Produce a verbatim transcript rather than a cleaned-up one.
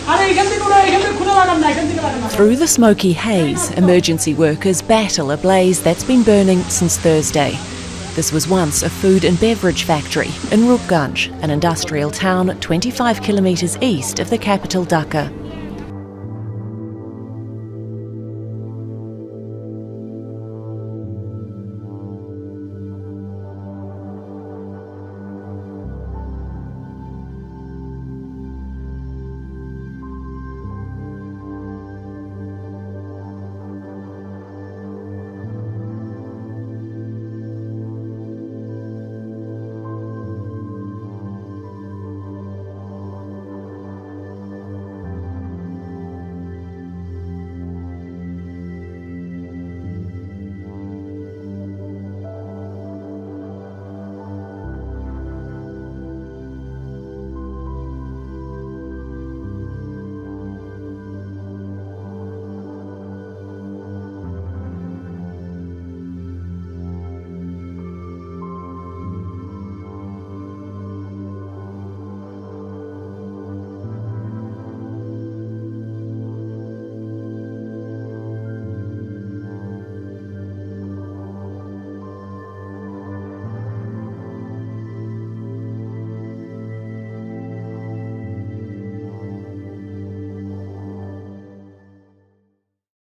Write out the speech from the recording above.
Through the smoky haze, emergency workers battle a blaze that's been burning since Thursday. This was once a food and beverage factory in Rupganj, an industrial town twenty-five kilometres east of the capital Dhaka.